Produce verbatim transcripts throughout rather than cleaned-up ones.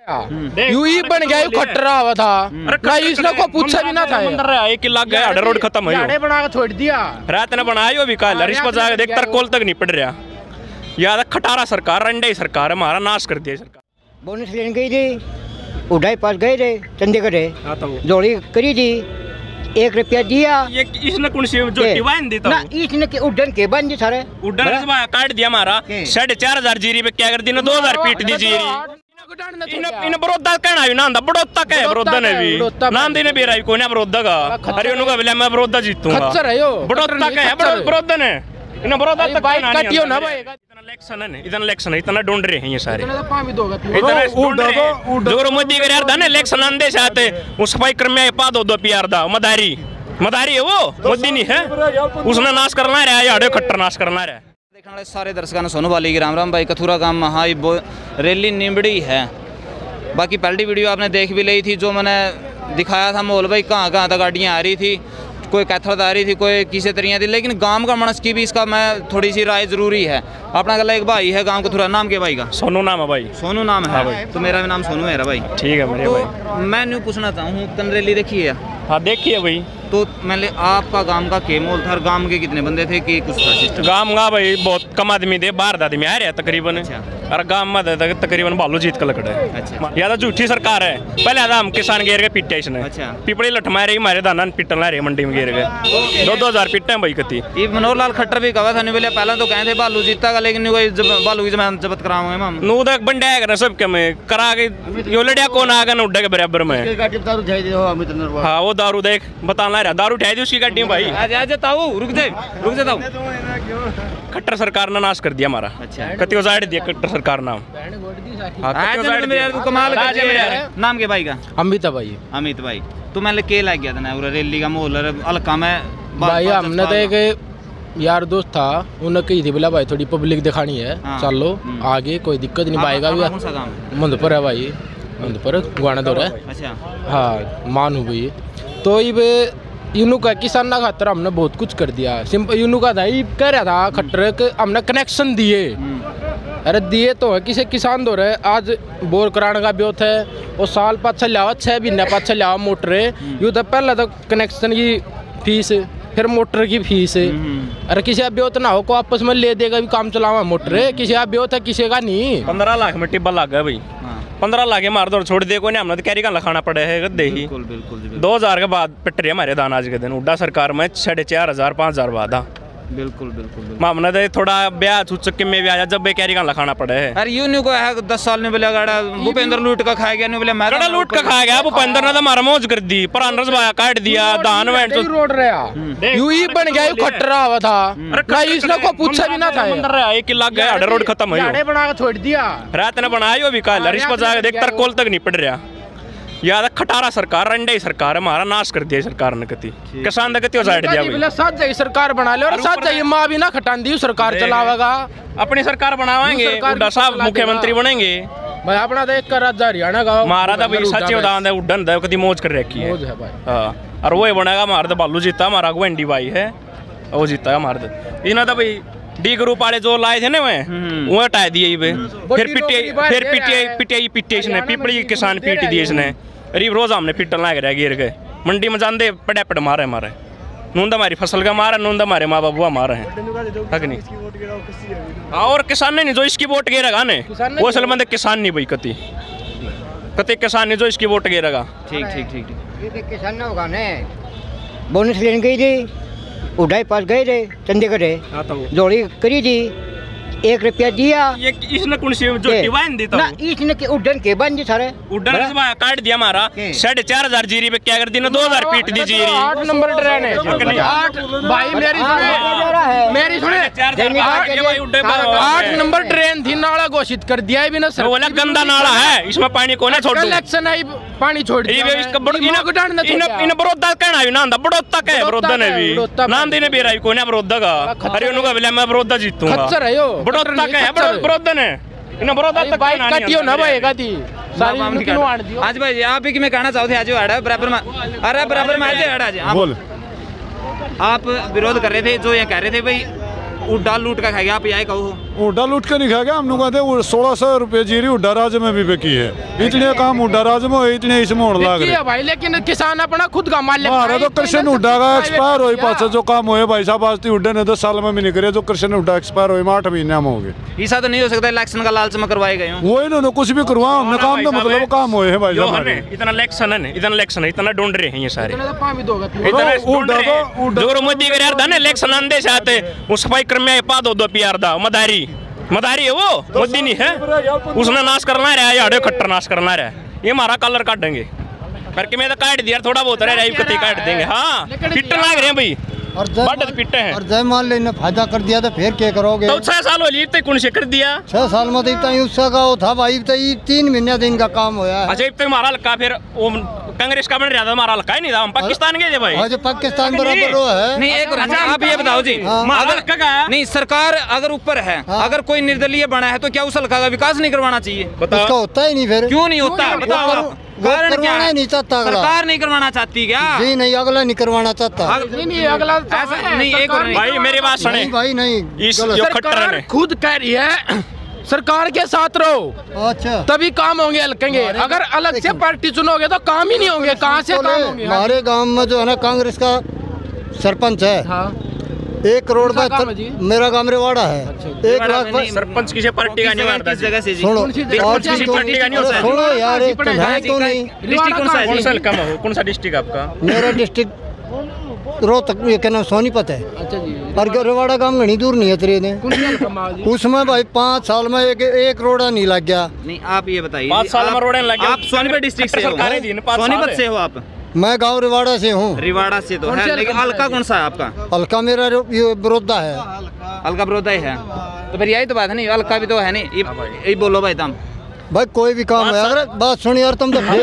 You ही बन गया, यू खट्टरा हुआ था ना, इसने को पूछा भी ना था। एक लाख गया रोड खत्म है, बना के छोड़ दिया रात ने बनाया भी कल रिश्वत जाके देख तर कोल तक नहीं पड़ रहा। याद खटारा सरकार रंडे सरकार हमारा नाश कर दिया सरकार। बोनस लेने गई थी, उड़ाई पास गए थे चंडीगढ़, जोड़ी करी थी, एक रुपया दिया। ये इसने कौन सी जो डिवाइन देता ना, इसने के उड्डन के बन जी सारे उड्डन काट दिया हमारा साढ़े चार हजार जीरी पे क्या कर दी, दो हजार पीट दी जीरी। इन बड़ौदा कहना भी ना बड़ौदा कहे बड़ौदा ने भी नाम देने भी रहा कोई ना बड़ौदा का। अरे उन्होंने बोला मैं बड़ौदा जीतूंगा, बड़ौदा कहे बड़ौदा ने इन बड़ौदा तक बाइक काटियो ना भाई। इतना इलेक्शन है, इतना इलेक्शन है, इतना ढूंढ रहे हैं ये सारे, इतना ढूंढ रहे हैं। जो मोदी के यार था इलेक्शन आंदे से आते वो सफाई कर्मी पा दो दो पीआर दा मदारी मदारी है वो मोदी नहीं है, उसने नाश करना रहा याडे खट्टर नाश करना रहा। देखने वाले सारे दर्शकों ने सोनू वाली की राम राम भाई। कथूरा गांव में हाई रैली निबड़ी है। बाकी पहली वीडियो आपने देख भी ली थी, जो मैंने दिखाया था माहौल भाई, कहाँ कहाँ तक गाड़ियाँ आ रही थी, कोई कैथल आ रही थी, कोई किसी तरीके थी। लेकिन गांव का मनस की भी इसका मैं थोड़ी सी राय जरूरी है। अपना गला एक भाई है गांव कथूरा, नाम के भाई का? सोनू नाम है भाई। सोनू नाम है भाई, तो मेरा भी नाम सोनू है भाई। ठीक है मेरे तो भाई, मैं न्यू पूछना चाहूँ, तन रैली देखी है? हाँ देखिए भाई। तो मैंने आपका गांव का के मोल था, गांव के कितने बंदे थे कि कुछ था सिस्टम? गांव का भाई बहुत कम आदमी थे, बारह आदमी आ रहे तकरीबन। और गांव में तकरीबन बालू जीत का लकड़ा है। अच्छा। या तो झूठी सरकार है, पहले आधा हम किसान घेर के पिटे इसने। अच्छा। पिपड़ी लठ मारे हमारे दाना पिटन ला रहे मंडी में घेर गए, दो दो हजार पिटे हैं भाई कती। ये मनोहर लाल खट्टर भी कहा था नहीं बोले, पहले तो कहे थे बालू जीता का, लेकिन बालू की जमानत जब्त कराऊंगे हम। नू तक बंडे आएगा सब के में करा के यो लड़िया कौन आएगा ना उड्डा के बराबर में। हाँ वो दारू देख बताना रहा, दारू उठाई दी उसकी गाड़ी में भाई। आज आज ताऊ रुक जाए रुक जाता हूँ। खट्टर सरकार ने नाश कर दिया हमारा। अच्छा। कति उजाड़ दिया खट्टर सरकार नाम। कमाल नाम के भाई का? अमित भाई। अमित भाई, तो मैंने के लग गया था ना रैली का माहौल हल्का में भाई। हमने तो एक यार दोस्त था, उन्हें कही थी बोला भाई थोड़ी पब्लिक दिखानी है, चलो आगे कोई दिक्कत नहीं पाएगा। मंदपुर है भाई, मंदपुर गुआना दौर है। अच्छा। हाँ मानू भाई। तो ये यूनू का किसान ना खातर हमने बहुत कुछ कर दिया। सिंपल यूनू का था, ये कह रहा था खट्टर के हमने कनेक्शन दिए। अरे दिए तो है किसी किसान दो रहे, आज बोर कराने का ब्योत है, वो साल पाँच छः लिया छः महीने पाँच छः लिया मोटर यूँ तो पहले तो कनेक्शन की फीस, फिर मोटर की फीस। अरे किसी का ब्योत ना हो को आपस में ले देगा भी काम चलावा मोटर, किसी का ब्योत है किसी का नहीं। पंद्रह लाख में टिब्बा लग गया भाई, पंद्रह लाख मार दो छोड़ दे कोई नहीं, हमने तो कैरी का लखाना पड़े है गद्दे ही। बिल्कुल बिल्कुल। दो हजार के बाद पिट रहे हमारे दान आज के दिन, उड्डा सरकार में साढ़े चार हजार पाँच हजार बाद। बिल्कुल बिल्कुल। हमने तो थोड़ा ब्याह चुचक में भी आया जब कैरी का लखाना पड़े है। अरे यूं न्यू को है दस साल ने बोला गाड़ा भूपेंद्र लूट का खा गया, नहीं बोले मैं लूट का खा गया। भूपेंद्र ने तो हमारा मौज कर दी, पर काट दिया दान वैन रोड रहा, यू ही बन गया, यू खट्टरा हुआ था ना, इसने को पूछा भी ना था। एक लाख गया रोड खत्म है, बना के छोड़ दिया। रात ने बनाया भी कल रिश्वत जाके देख तर कोल तक नहीं पड़ रहा। याद खटारा सरकार रंडे सरकार हमारा नाश कर दिया सरकार ने कति, किसान ने कति उजाड़ दिया भाई। साथ जाइए सरकार बना ले, और साथ जाइए माँ भी ना खटान दी सरकार चलावेगा, अपनी सरकार बनावाएंगे, उड्डा साहब मुख्यमंत्री बनेंगे भाई। अपना तो एक राज्य हरियाणा का मारा था भाई, सच्चे उदाहरण है उड्डन है कति मौज कर रखी है। हाँ और वो बनेगा हमारा तो बालू जीता, हमारा गुंडी भाई है वो जीता है हमारा। इन्हें तो भाई डी ग्रुप वाले जो लाए थे ना वो वो हटा दिए, फिर पिटे फिर पिटे पिटे पिटे इसने पिपड़ी किसान पीट दिए इसने। अरे रोज हमने पिटन लग रहा गिर गए मंडी में जाते पड़े पड़ मारे मारे नूंदा हमारी फसल का मारा, नूंदा हमारे माँ बाबू मारे हैं हक नहीं। और किसान नहीं जो इसकी वोट गिरेगा ने वो असल में किसान नहीं भाई, कति कति किसान नहीं जो इसकी वोट गिरेगा। ठीक ठीक ठीक ठीक। ये किसान ना होगा ने, बोनस लेने गई थी, उड़ाई पास गए थे चंडीगढ़, जोड़ी करी थी, एक रुपया दिया। ये इसने कौन सी जो डिवाइन देता ना, इसने के उड्डन के बन जी सारे उड्डन काट दिया हमारा साढ़े चार हजार जीरी पे क्या कर दी, दो हजार पीट दी जीरी। आठ नंबर ट्रेन है भाई, मेरी सुने मेरी सुने आठ नंबर ट्रेन थी, नाला घोषित कर दिया है भी ना सर, बोला गंदा नाला है इसमें पानी को ना छोड़ दो, इलेक्शन है पानी छोड़ दिया। इन बड़ौदा कहना भी ना बड़ौदा कहे बड़ौदा ने भी नाम देने भी रहा कोई ना बड़ौदा का। अरे उन्होंने बोला मैं बड़ौदा जीतूंगा, बड़ौदा कहे बड़ौदा ने इन बड़ौदा तक बाइक काटियो ना भाई गाती सारी आज भाई आप भी मैं कहना चाहते आज आड़ा बराबर में, अरे बराबर में आज आड़ा आज बोल। आप विरोध कर रहे थे, जो ये कह रहे थे भाई उड्डा लूट का खाएगा, आप यही कहो हुड्डा लूट के नहीं खा गया। हम कहते हैं सोलह सौ रुपए जीरी हुड्डा राज्य में भी बिकी है। इतने काम हुड्डा राज्य में इतने इसमें होने लग रहे भाई, लेकिन किसान अपना खुद का माल हमारा तो कृष्ण हुड्डा का एक्सपायर हो पास जो काम हुए भाई साहब आज हुड्डे ने दस साल में भी नहीं करे जो कृष्ण हुड्डा एक्सपायर हुए आठ महीने में हो गए। ऐसा तो नहीं हो सकता इलेक्शन का लालच में करवाए गए वो इन्होंने कुछ भी करवा हमने काम तो मतलब काम हुए है भाई साहब। इतना इलेक्शन है इतना इलेक्शन है इतना ढूंढ रहे हैं ये सारे जो मोदी के यार था ना इलेक्शन आंदे से आते वो सफाई कर्मी पा दो दो पीआर दा मदारी मदारी है वो मोदी नहीं है उसने नाश करना रहा याडे खट्टर नाश करना रहा ये हमारा कलर काटेंगे करके मैं तो काट दिया थोड़ा बहुत रह रहा कति काट देंगे। हाँ पिट लाग रहे हैं भाई और जय पिटे हैं और जय मान लेने फायदा कर दिया तो फिर क्या करोगे? तो छह साल हो लिए कौन से कर दिया छह साल में तो उसका का था भाई तो ये तीन महीने दिन का काम होया है। अच्छा अब तक हमारा हल्का फिर वो कांग्रेस का बन रहा था हमारा हल्का ही नहीं था हम पाकिस्तान गए थे भाई। हाँ जो पाकिस्तान बराबर वो है नहीं एक अच्छा आप ये बताओ जी अगर नहीं सरकार अगर ऊपर है अगर कोई निर्दलीय बना है तो क्या उस हल्का का विकास नहीं करवाना चाहिए? उसका होता ही नहीं फिर क्यों नहीं होता बताओ कारण क्या है? नहीं चाहता सरकार नहीं करवाना चाहती क्या? जी नहीं अगला नहीं करवाना चाहता नहीं नहीं अगला ऐसा नहीं एक भाई मेरी बात सुने भाई नहीं इस जो खट्टर है खुद कह रही है सरकार के साथ रहो अच्छा तभी काम होंगे हल्केंगे अगर अलग से पार्टी चुनोगे तो काम ही नहीं होंगे। कहाँ से काम होंगे? हमारे गांव में जो है ना कांग्रेस का सरपंच है एक करोड़ का मेरा गांव रेवाड़ा है एक लाख सरपंच किसी पार्टी का नहीं मारता जगह से सुनो किसी पार्टी का नहीं होता सुनो यार है तो नहीं डिस्ट्रिक्ट कौन सा कौन सा कम हो कौन सा डिस्ट्रिक्ट आपका? मेरा डिस्ट्रिक्ट रोहतक ये क्या नाम सोनीपत है। अच्छा जी और रेवाड़ा गांव घनी दूर नहीं है तेरे ने उसमें भाई पाँच साल में एक एक रोड़ा नहीं लग गया। नहीं आप ये बताइए पाँच साल में रोड़ा लग गया आप सोनीपत डिस्ट्रिक्ट से हो सोनीपत से हो आप? मैं गांव रिवाड़ा से हूँ। रिवाड़ा से तो है लेकिन हल्का कौन सा है आपका? हल्का मेरा ये बड़ौदा है। हल्का बड़ौदा ही है तो फिर यही तो बात है नहीं हल्का भी तो है नहीं यही बोलो भाई तुम भाई कोई भी काम है अगर बात सुनी यार तुम तो फेल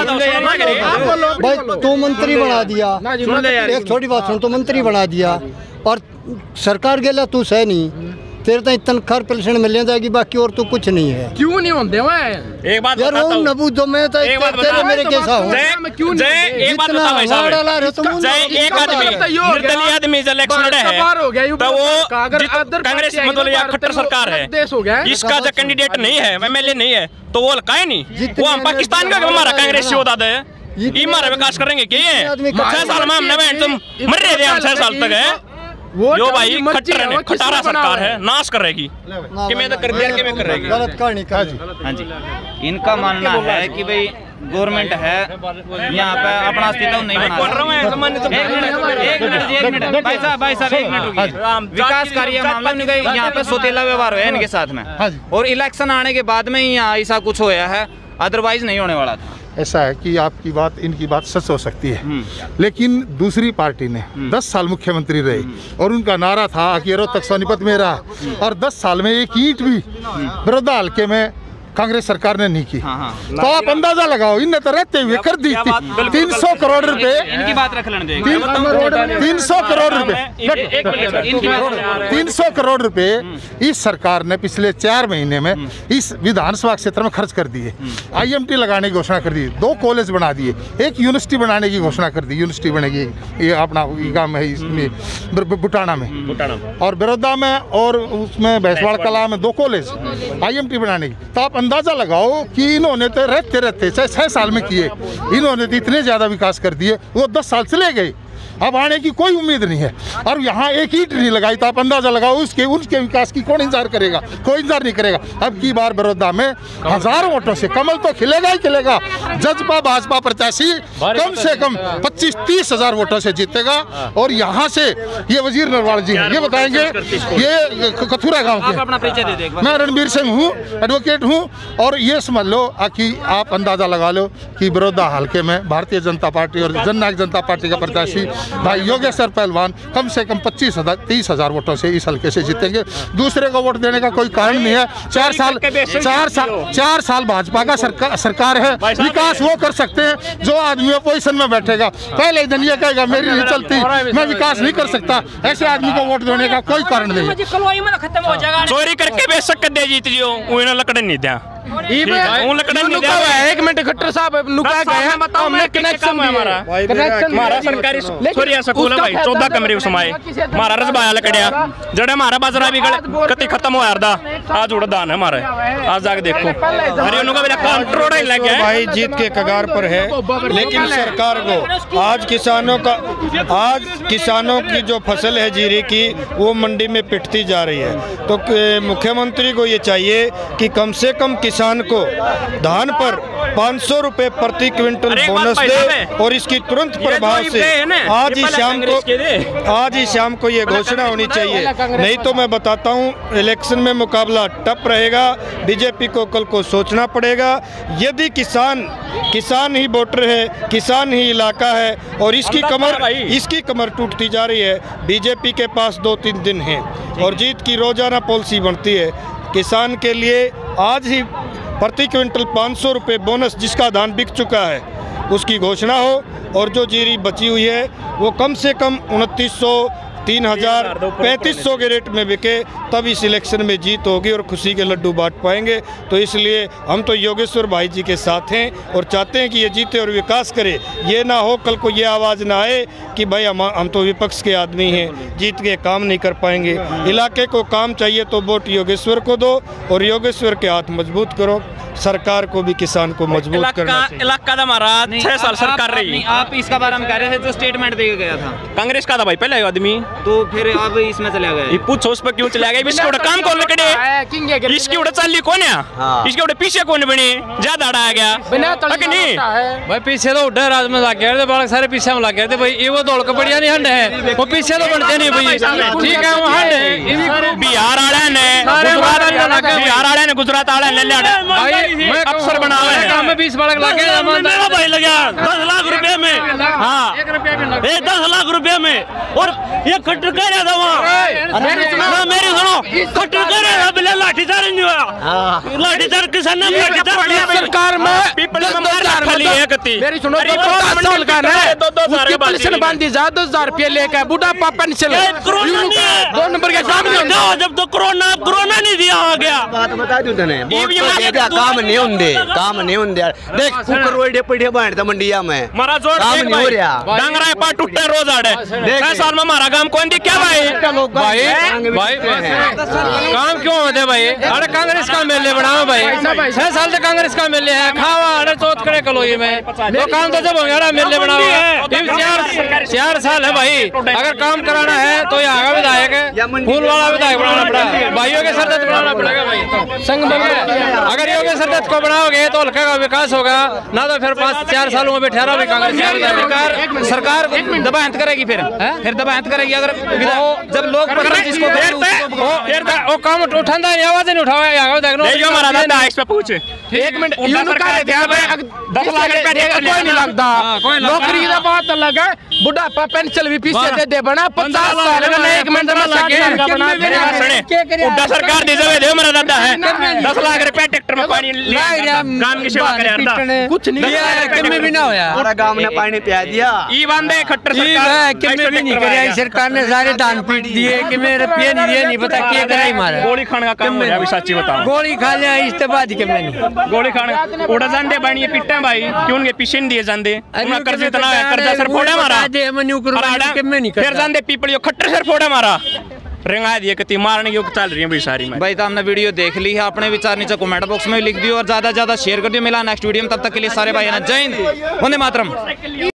भाई तू मंत्री बना दिया एक छोटी बात सुन तो मंत्री बना दिया और सरकार गेला तू सह नहीं तेरे तो तनख्वाह पेंशन मिल जाएगी बाकी और तो कुछ नहीं है। क्यों नहीं होते एक बात यार वो नबू तो मैं तो तेरे मेरे कैसा हूँ एक बात बता भाई साहब एक आदमी निर्दलीय आदमी इलेक्शन लड़ा है तो वो कांग्रेस मतलब या खट्टर सरकार है इसका जो कैंडिडेट नहीं है एमएलए नहीं है तो वो हल्का है नहीं वो हम पाकिस्तान का हमारा कांग्रेस से होता है ये हमारा विकास करेंगे क्या है छह साल में हमने तुम मर रहे थे हम छह साल तक है वो यो भाई खट्टर है खटारा सरकार है नाश करेगी कि मैं तो कर दिया कि मैं करेगी गलत कहानी कहा जी। हाँ जी इनका मानना है कि भाई गवर्नमेंट है यहाँ पे अपना अस्तित्व नहीं बना एक मिनट एक मिनट भाई साहब भाई साहब एक मिनट विकास कार्य मामला में यहाँ पे सोतेला व्यवहार हुआ है इनके साथ में और इलेक्शन आने के बाद में ही यहाँ ऐसा कुछ होया है अदरवाइज नहीं होने वाला था। ऐसा है कि आपकी बात इनकी बात सच हो सकती है लेकिन दूसरी पार्टी ने दस साल मुख्यमंत्री रहे और उनका नारा था कि रोहतक सोनीपत में रहा और दस साल में एक ईंट भी बड़ौदा हल्के में कांग्रेस सरकार ने नहीं की। हाँ हाँ। तो आप अंदाजा लगाओ इनने तो रहते हुए कर दी थी तीन सौ करोड़ रुपए इनकी बात रख लेने तीन सौ करोड़ रुपए तीन सौ करोड़ रुपए इस सरकार ने पिछले चार महीने में इस विधानसभा क्षेत्र में खर्च कर दिए। आईएमटी लगाने की घोषणा कर दी दो कॉलेज बना दिए एक यूनिवर्सिटी बनाने की घोषणा कर दी यूनिवर्सिटी बनेगी ये अपना गाँव में इसमें बुटाना में और बड़ौदा में और उसमें भैंसवाड़ कला में दो कॉलेज आईएमटी बनाने की। तो आप अंदाजा लगाओ कि इन्होंने तो रहते रहते चाहे छह साल में किए इन्होंने तो इतने ज्यादा विकास कर दिए वो दस साल चले गए अब आने की कोई उम्मीद नहीं है और यहाँ एक ईंट नहीं लगाई तो आप अंदाजा लगाओ उसके उनके विकास की कौन इंतजार करेगा कोई इंतजार नहीं करेगा। अब की बार बड़ौदा में हजारों वोटों से कमल तो खिलेगा ही खिलेगा जजपा भाजपा प्रत्याशी कम से कम पच्चीस तीस हजार वोटों से जीतेगा और यहाँ से ये वजीर नरवाल जी हैं ये बताएंगे ये कथुरा गाँव के मैं रणबीर सिंह हूँ एडवोकेट हूँ और ये समझ लो कि आप अंदाजा लगा लो कि बड़ौदा हल्के में भारतीय जनता पार्टी और जननायक जनता पार्टी का प्रत्याशी भाई योगेश्वर पहलवान कम से कम पच्चीस हजार तीस हजार वोटों से इस हल्के से जीतेंगे। दूसरे को वोट देने का कोई कारण नहीं है। चार साल चार साल चार साल भाजपा का सरकार सरकार है विकास वो कर सकते हैं जो आदमी अपोजिशन में बैठेगा पहले दिन ये कहेगा मेरी नहीं चलती मैं विकास नहीं कर सकता ऐसे आदमी को वोट देने का कोई कारण नहीं है। चोरी करके बेशक दे जीत जियो लकड़ नहीं दिया एक मिनट खट्टर साहब नुका गए हमने कनेक्शन हमारा हमारा सरकारी छोरिया स्कूल है भाई चौदह कमरे उसमाए हमारा रजबाया लकड़िया जड़े हमारा बाजरा भी कति खत्म हो यार आज उड़ा दान है हमारे आज जाके देखो अरे उनका मेरा कंट्रोल ही लग गया भाई जीत के कगार पर है, लेकिन सरकार को आज किसानों का आज किसानों की जो फसल है जीरी की वो मंडी में पिटती जा रही है। तो मुख्यमंत्री को ये चाहिए कि कम से कम किसान को धान पर पाँच सौ रुपए प्रति क्विंटल बोनस दे और इसकी तुरंत प्रभाव से आज ही शाम को आज ही शाम को ये घोषणा होनी चाहिए। नहीं तो मैं बताता हूँ इलेक्शन में मुकाबला टफ रहेगा, बीजेपी को कल को सोचना पड़ेगा। यदि किसान किसान ही वोटर है, किसान ही इलाका है और इसकी कमर इसकी कमर टूटती जा रही है। बीजेपी के पास दो तीन दिन हैं और जीत की रोजाना पॉलिसी बनती है। किसान के लिए आज ही प्रति क्विंटल पाँच सौ रुपये बोनस जिसका धान बिक चुका है उसकी घोषणा हो और जो जीरी बची हुई है वो कम से कम उनतीस सौ तीन हजार पैंतीस सौ के रेट में बिके, तब इस इलेक्शन में जीत होगी और खुशी के लड्डू बांट पाएंगे। तो इसलिए हम तो योगेश्वर भाई जी के साथ हैं और चाहते हैं कि ये जीते और विकास करे। ये ना हो कल को ये आवाज़ ना आए कि भाई हम हम तो विपक्ष के आदमी हैं, जीत के काम नहीं कर पाएंगे। इलाके को काम चाहिए तो वोट योगेश्वर को दो और योगेश्वर के हाथ मजबूत करो। सरकार को भी किसान को मजबूत करना चाहिए। इलाका का हमारा छह साल सरकार रही। आप इसका बारे में कह रहे थे जो स्टेटमेंट दे गया था कांग्रेस का था भाई पहले आदमी, तो फिर आप इसमें चले गए। पूछो उस पर क्यों चले गए? इसके उड़े काम कौन लकड़े, इसकी उड़े चाली कौन है, इसके उड़े पीछे कौन बने, ज्यादा अड़ा गया नहीं भाई पीछे तो उड़े राज में लग गए थे, बालक सारे पीछे में लग गए थे भाई। ये वो दौड़ के बढ़िया नहीं हंड है, वो पीछे तो बनते नहीं भाई। ठीक है वो हंड है बिहार वाले ने बिहार वाले ने गुजरात वाले ले लिया अफसर बना हुआ है। हमें बीस बालक लगे मेरा भाई लगा दस लाख रुपए में। हाँ एक दस लाख रुपए में और ये खट्टर कह रहा था वहाँ मेरी सुनो खट्टर कह रहा था बिल्ला लाठीचार्ज नहीं हुआ। लाठीचार्ज किसान ने लाठीचार्ज सरकार में मेरी सुनो साल का है पेंशन बांधी जा दो हजार रुपये लेकर बुढ़ापा पेंशन दो नंबर के काम नहीं होता। जब तो कोरोना कोरोना नहीं दिया आ गया बात बता दूं तने काम नहीं होंदे काम नहीं होंदे देख कुकर रोडे पड़े बांधता मंडिया में मारा जोड़ काम नहीं हो रहा डांगरा पा टूटे रोज आड़े छह साल में हमारा काम कौन दी क्या भाई भाई भाई काम क्यों होते भाई? अरे कांग्रेस का मेले बनाओ भाई, छह साल से कांग्रेस का मेले है खावा अरे चौथ करे कलोई में तो काम तो जब होंगे मेले बनाओ। चार चार साल है भाई, अगर काम कराना है तो यहाँ का विधायक है फूल वाला विधायक बनाना पड़ेगा, भाइयों के सरदत बनाना पड़ेगा भाई संग अगर योगी सरदत को बनाओगे तो हल्का का विकास होगा, ना तो फिर पाँच चार सालों में बैठा रहा कांग्रेस सरकार दबाहत करेगी फिर फिर दबाहत करेगी। अगर जब लोग वो काम उठाता है आवाज नहीं उठाओ पूछे एक मिनट दस लाख कोई नहीं लगता नौकरी का बात अलग है। बुढ़ापा पेंशन भी पीछे दे दे बना पचास साल एक मिनट में सरकार दे दे मेरा दादा है दस लाख रुपए ट्रैक्टर में पानी गांव की सेवा करे कुछ नहीं कितने भी ना होया पूरा गांव ने पानी पिया दिया ई बंदे खट्टर सरकार कितने भी नहीं करे सरकार ने सारे दान पीट दिए कि मेरे रुपये नहीं दिए नहीं पता क्या कराई मारा गोली खाने का काम हो रहा है। अभी सच्ची बताऊं गोली खा लिया इसके बाद के नहीं गोली खाने उड़ा जांदे बाणी पिट्टे भाई क्यों उनके पीछे नहीं दिए जांदे उनका कर्ज इतना है कर्जा सर फोड़े मारा फिर जांदे पीपल खट्टर सर फोड़े मारा रेंगा दिए कति मारने की चल रही है भाई सारी में। भाई तो हमने वीडियो देख ली है, अपने विचार नीचे कमेंट बॉक्स में लिख दियो और ज्यादा ज्यादा शेयर कर दियो। मिला नेक्स्ट वीडियो में, तब तक के लिए सारे भाई ना जय हिंद वंदे मातरम।